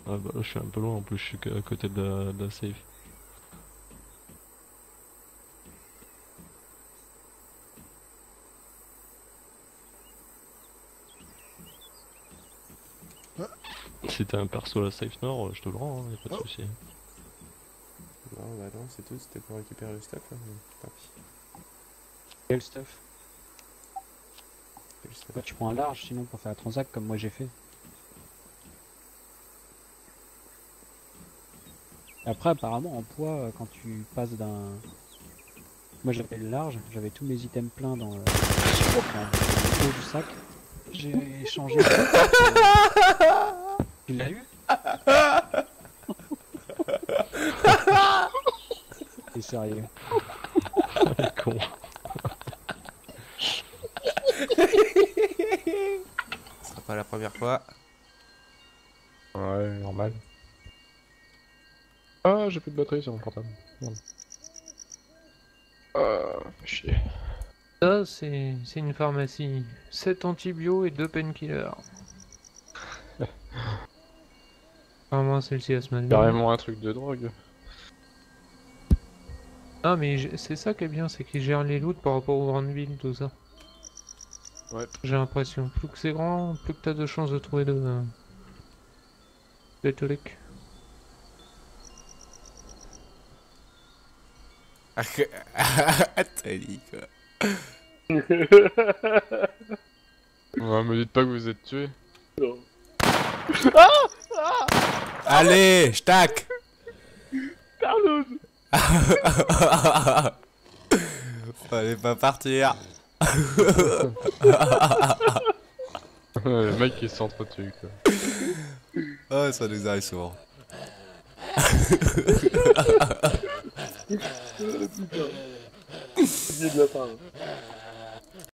Ah bah là je suis un peu loin en plus, je suis à côté de la safe. Si t'as un perso à la safe nord, je te le rends, hein, y'a pas de soucis. Non, bah non, c'est tout, c'était pour récupérer le stuff, hein, mais tant pis. Quel stuff? Quel stuff. Ouais, tu prends un large sinon pour faire un transac comme moi j'ai fait. Après, apparemment, en poids, quand tu passes d'un. Moi j'avais le large, j'avais tous mes items pleins dans le haut du sac. J'ai changé. Tu l'as eu? T'es sérieux? Con. Ce sera pas la première fois. Ouais, normal. Ah, j'ai plus de batterie sur mon portable. Merde. Fait chier. Ça, c'est une pharmacie. 7 antibio et 2 painkillers. Vraiment, celle-ci, elle se met bien. Carrément un truc de drogue. Ah, mais c'est ça qui est bien, c'est qu'ils gèrent les loots par rapport aux grandes villes, tout ça. Ouais. J'ai l'impression. Plus que c'est grand, plus que t'as de chances de trouver des trucs. T'as dit quoi. Ouais, me dites pas que vous êtes tué. Non. Allez, j'tac. Carlos! Fallait pas partir. Le mec qui s'entretue quoi. Oh, ça nous arrive souvent. Putain. C'est de la part.